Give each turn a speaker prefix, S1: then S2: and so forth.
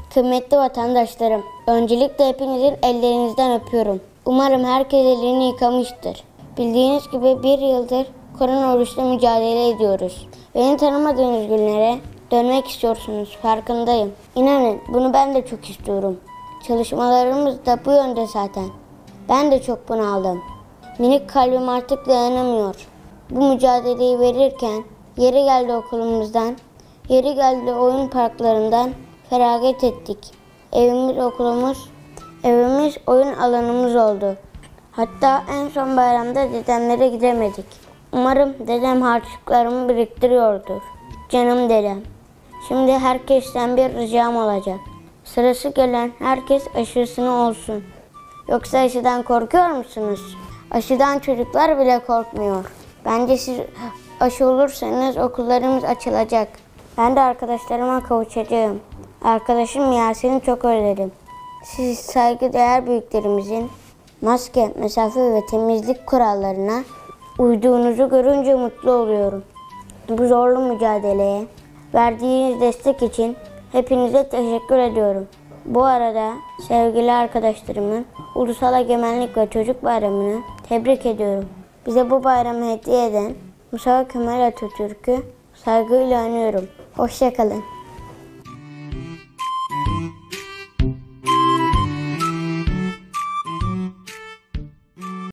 S1: Kıymetli vatandaşlarım, öncelikle hepinizin ellerinizden öpüyorum. Umarım herkes ellerini yıkamıştır. Bildiğiniz gibi bir yıldır koronavirüsle mücadele ediyoruz. Beni tanımadığınız günlere dönmek istiyorsunuz, farkındayım. İnanın bunu ben de çok istiyorum. Çalışmalarımız da bu yönde zaten. Ben de çok bunaldım. Minik kalbim artık dayanamıyor. Bu mücadeleyi verirken yeri geldi okulumuzdan, yeri geldi oyun parklarından feragat ettik. Evimiz okulumuz, evimiz oyun alanımız oldu. Hatta en son bayramda dedemlere gidemedik. Umarım dedem harçlıklarımı biriktiriyordur. Canım dedem. Şimdi herkesten bir ricam olacak. Sırası gelen herkes aşısını olsun. Yoksa aşıdan korkuyor musunuz? Aşıdan çocuklar bile korkmuyor. Bence siz aşı olursanız okullarımız açılacak. Ben de arkadaşlarıma kavuşacağım. Arkadaşım Yasin'i çok özledim. Siz saygıdeğer büyüklerimizin maske, mesafe ve temizlik kurallarına uyduğunuzu görünce mutlu oluyorum. Bu zorlu mücadeleye verdiğiniz destek için hepinize teşekkür ediyorum. Bu arada sevgili arkadaşlarımın Ulusal Egemenlik ve Çocuk Bayramı'nı tebrik ediyorum. Bize bu bayramı hediye eden Mustafa Kemal Atatürk'ü saygıyla anıyorum. Hoşça kalın.